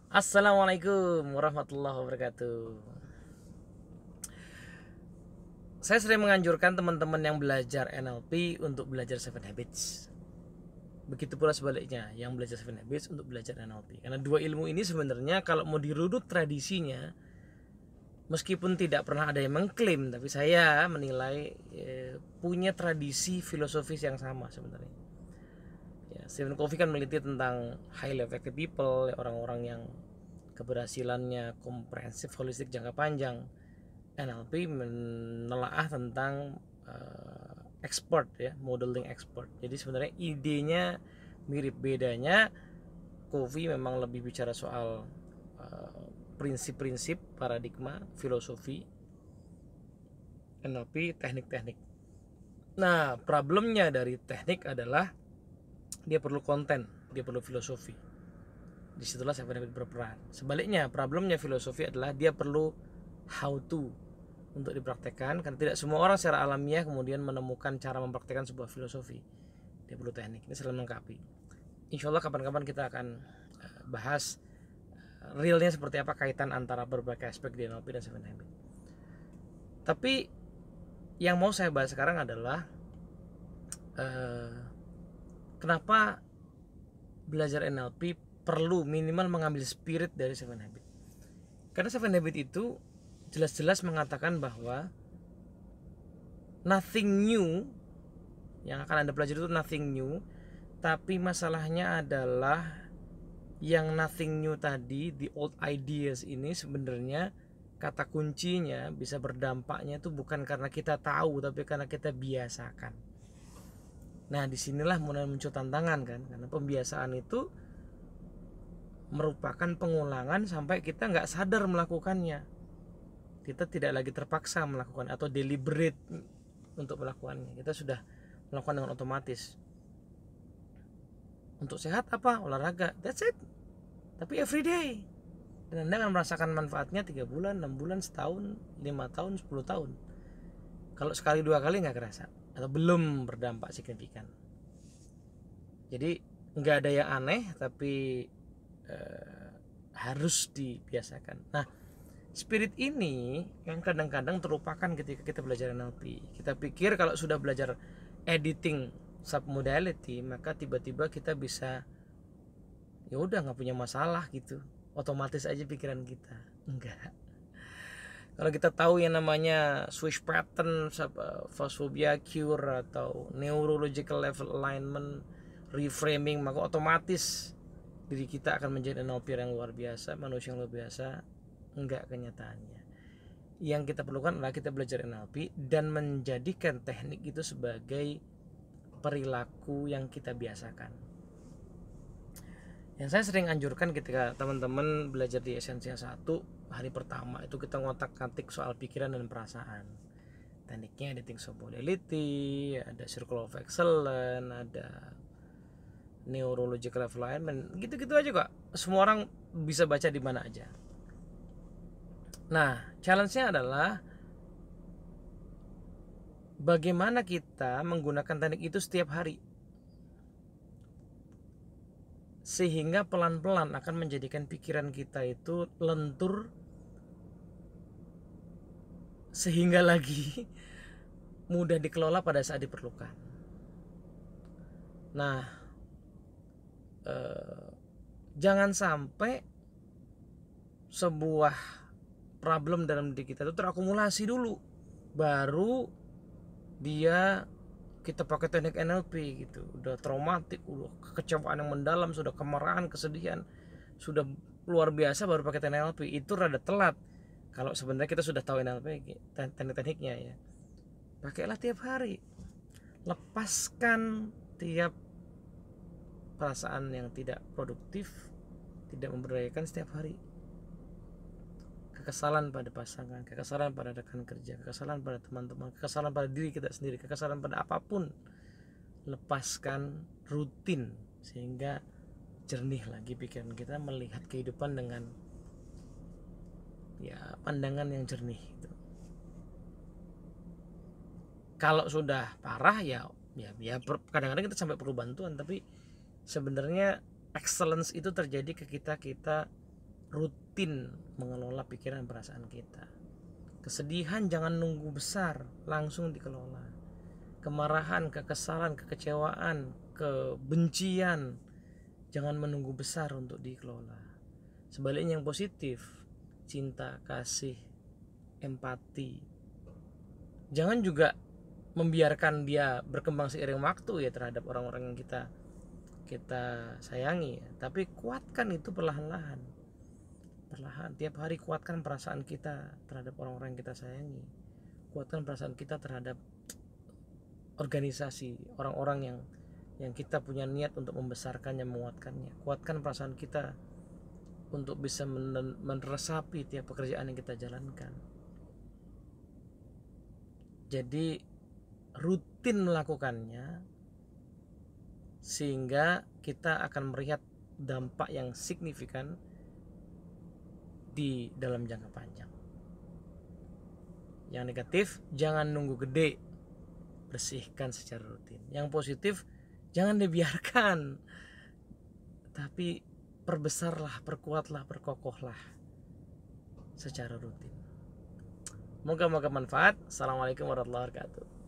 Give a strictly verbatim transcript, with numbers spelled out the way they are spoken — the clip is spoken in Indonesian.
Assalamualaikum warahmatullahi wabarakatuh. Saya sering menganjurkan teman-teman yang belajar N L P untuk belajar Seven Habits. Begitu pula sebaliknya, yang belajar Seven Habits untuk belajar N L P. Karena dua ilmu ini sebenarnya kalau mau dirunut tradisinya, meskipun tidak pernah ada yang mengklaim, tapi saya menilai eh, punya tradisi filosofis yang sama sebenarnya. Ya, Stephen Covey kan meneliti tentang highly effective people, orang-orang yang keberhasilannya komprehensif, holistik, jangka panjang. N L P menelaah tentang uh, expert ya, modeling expert. Jadi sebenarnya idenya mirip, bedanya Covey memang lebih bicara soal uh, prinsip-prinsip, paradigma, filosofi. N L P teknik-teknik. Nah, problemnya dari teknik adalah dia perlu konten, dia perlu filosofi. Disitulah saya benar-benar berperan. Sebaliknya, problemnya filosofi adalah dia perlu how to untuk dipraktekkan, karena tidak semua orang secara alamiah kemudian menemukan cara mempraktekkan sebuah filosofi. Dia perlu teknik. Ini saling melengkapi. Insya Allah kapan-kapan kita akan bahas realnya seperti apa kaitan antara berbagai aspek di N L P dan Seven Habits. Tapi yang mau saya bahas sekarang adalah eh, kenapa belajar N L P perlu minimal mengambil spirit dari Seven Habits. Karena Seven Habits itu jelas-jelas mengatakan bahwa nothing new yang akan Anda pelajari itu nothing new, tapi masalahnya adalah yang nothing new tadi, the old ideas ini sebenarnya kata kuncinya bisa berdampaknya itu bukan karena kita tahu, tapi karena kita biasakan. Nah, disinilah mulai muncul tantangan kan, karena pembiasaan itu merupakan pengulangan sampai kita nggak sadar melakukannya. Kita tidak lagi terpaksa melakukan atau deliberate untuk melakukannya. Kita sudah melakukan dengan otomatis. Untuk sehat apa? Olahraga. That's it. Tapi every day. Dan Anda akan merasakan manfaatnya tiga bulan, enam bulan, setahun, lima tahun, sepuluh tahun. Kalau sekali dua kali nggak kerasa atau belum berdampak signifikan. Jadi nggak ada yang aneh, tapi eh, harus dibiasakan. Nah, spirit ini yang kadang-kadang terlupakan ketika kita belajar N L P. Kita pikir kalau sudah belajar editing submodality, maka tiba-tiba kita bisa ya udah nggak punya masalah gitu, otomatis aja pikiran kita. Enggak. Kalau kita tahu yang namanya switch pattern, phasphobia cure atau neurological level alignment, reframing, maka otomatis diri kita akan menjadi N L P yang luar biasa, manusia yang luar biasa. Enggak kenyataannya. Yang kita perlukan adalah kita belajar N L P dan menjadikan teknik itu sebagai perilaku yang kita biasakan. Yang saya sering anjurkan ketika teman-teman belajar di Esensia satu, hari pertama itu kita ngotak-ngatik soal pikiran dan perasaan. Tekniknya editing submodality, ada circle of excellence, ada neurological alignment, gitu-gitu aja kok. Semua orang bisa baca di mana aja. Nah, challenge-nya adalah bagaimana kita menggunakan teknik itu setiap hari, sehingga pelan-pelan akan menjadikan pikiran kita itu lentur, sehingga lagi mudah dikelola pada saat diperlukan. Nah, eh, jangan sampai sebuah problem dalam diri kita itu terakumulasi dulu, baru dia kita pakai teknik N L P gitu. Udah traumatik, udah kekecewaan yang mendalam, sudah kemarahan, kesedihan, sudah luar biasa, baru pakai teknik N L P. Itu rada telat kalau sebenarnya kita sudah tahu N L P teknik-tekniknya ya. Pakailah tiap hari, lepaskan tiap perasaan yang tidak produktif, tidak memberdayakan setiap hari. Kekesalan pada pasangan, kekesalan pada rekan kerja, kekesalan pada teman-teman, kekesalan pada diri kita sendiri, kekesalan pada apapun, lepaskan rutin sehingga jernih lagi pikiran kita melihat kehidupan dengan ya pandangan yang jernih gitu. Kalau sudah parah ya ya ya kadang-kadang kita sampai perlu bantuan, tapi sebenarnya excellence itu terjadi ke kita kita rutin mengelola pikiran dan perasaan kita. Kesedihan jangan nunggu besar, langsung dikelola. Kemarahan, kekesalan, kekecewaan, kebencian jangan menunggu besar untuk dikelola. Sebaliknya yang positif, cinta, kasih, empati, jangan juga membiarkan dia berkembang seiring waktu ya terhadap orang-orang yang kita kita sayangi ya. Tapi kuatkan itu perlahan-lahan, perlahan tiap hari kuatkan perasaan kita terhadap orang-orang yang kita sayangi, kuatkan perasaan kita terhadap organisasi, orang-orang yang yang kita punya niat untuk membesarkannya, menguatkannya. Kuatkan perasaan kita untuk bisa meresapi tiap pekerjaan yang kita jalankan. Jadi rutin melakukannya sehingga kita akan melihat dampak yang signifikan di dalam jangka panjang. Yang negatif jangan nunggu gede, bersihkan secara rutin. Yang positif jangan dibiarkan, tapi perbesarlah, perkuatlah, perkokohlah secara rutin. Moga-moga manfaat. Assalamualaikum warahmatullahi wabarakatuh.